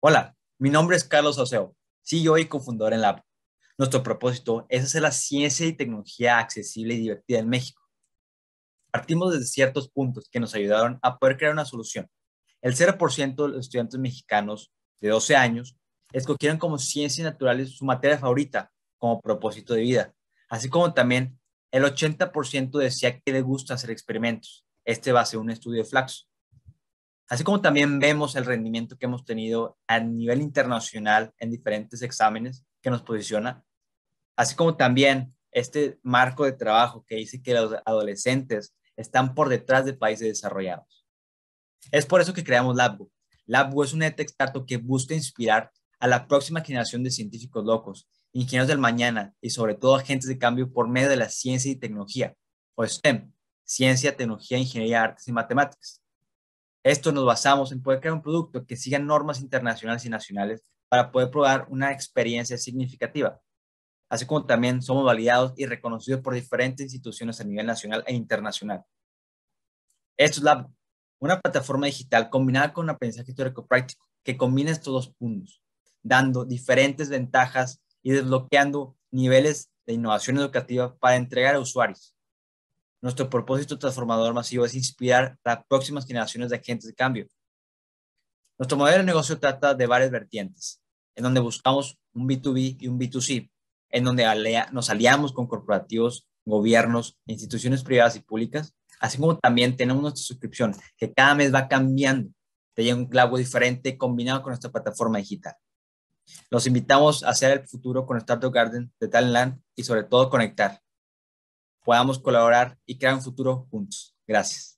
Hola, mi nombre es Carlos Sauceo, CEO y cofundador en Lab. Nuestro propósito es hacer la ciencia y tecnología accesible y divertida en México. Partimos desde ciertos puntos que nos ayudaron a poder crear una solución. El 0% de los estudiantes mexicanos de 12 años escogieron como ciencias naturales su materia favorita como propósito de vida, así como también el 80% decía que le gusta hacer experimentos. Este va a ser un estudio de Flaxo. Así como también vemos el rendimiento que hemos tenido a nivel internacional en diferentes exámenes que nos posiciona, así como también este marco de trabajo que dice que los adolescentes están por detrás de países desarrollados. Es por eso que creamos LabGo. LabGo es un EdTech startup que busca inspirar a la próxima generación de científicos locos, ingenieros del mañana y sobre todo agentes de cambio por medio de la ciencia y tecnología, o STEM, ciencia, tecnología, ingeniería, artes y matemáticas. Esto nos basamos en poder crear un producto que siga normas internacionales y nacionales para poder probar una experiencia significativa, así como también somos validados y reconocidos por diferentes instituciones a nivel nacional e internacional. Esto es una plataforma digital combinada con un aprendizaje teórico práctico que combina estos dos puntos, dando diferentes ventajas y desbloqueando niveles de innovación educativa para entregar a usuarios. Nuestro propósito transformador masivo es inspirar a las próximas generaciones de agentes de cambio. Nuestro modelo de negocio trata de varias vertientes, en donde buscamos un B2B y un B2C, en donde nos aliamos con corporativos, gobiernos, instituciones privadas y públicas, así como también tenemos nuestra suscripción, que cada mes va cambiando, te llega un clavo diferente combinado con nuestra plataforma digital. Los invitamos a hacer el futuro con Startup Garden de Talentland y sobre todo conectar. Podamos colaborar y crear un futuro juntos. Gracias.